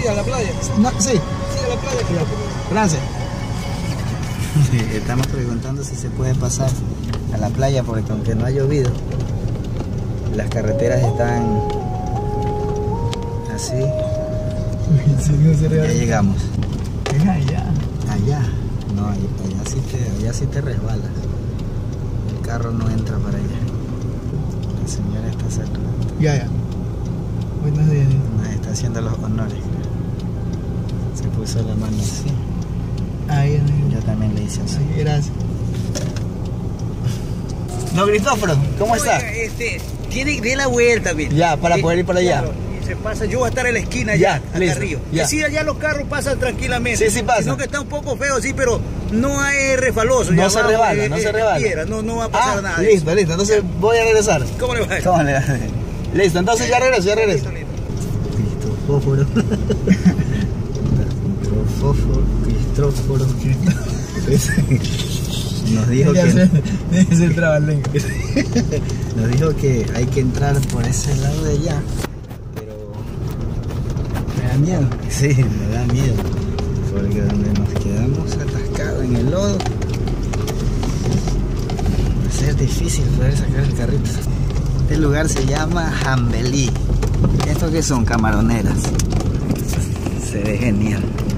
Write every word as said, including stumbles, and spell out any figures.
Sí, a la playa. No, sí. Sí, a la playa. Sí. Gracias. Estamos preguntando si se puede pasar a la playa porque aunque no ha llovido, las carreteras están así. Ya llegamos. Es allá. Allá. No, allá, allá, sí te, allá sí te resbalas. El carro no entra para allá. La señora está saludando. Ya, ya. Buenos días. Nos está haciendo los honores. Se puso la mano así. Ahí, ahí. Yo también le hice así. Ahí, gracias. No, Cristóforo, ¿cómo está? Oiga, este, tiene que dar la vuelta, mire. Ya, para Eh, poder ir para allá. claro, y se pasa, yo voy a estar en la esquina Ya, ya, acá listo, arriba. ya. Sí, allá los carros pasan tranquilamente. Sí, sí pasa. Sino que está un poco feo, sí, pero no es refaloso. No ya se abajo, rebala, eh, no eh, se rebala. piedra, no, no va a pasar Ah, nada. de listo, listo. Entonces voy a regresar. eso. ¿Cómo le va? ¿Cómo le va? Listo, entonces ya regreso, ya regreso. Listo, listo. Cristóforo. Cristóforo. Cristóforo. Nos dijo que Es el trabalengo. nos dijo que hay que entrar por ese lado de allá, pero Me da miedo. sí, me da miedo, porque donde nos quedamos atascados en el lodo va a ser difícil poder sacar el carrito. Este lugar se llama Jambelí. ¿Estos qué son? Camaroneras. Se ve genial.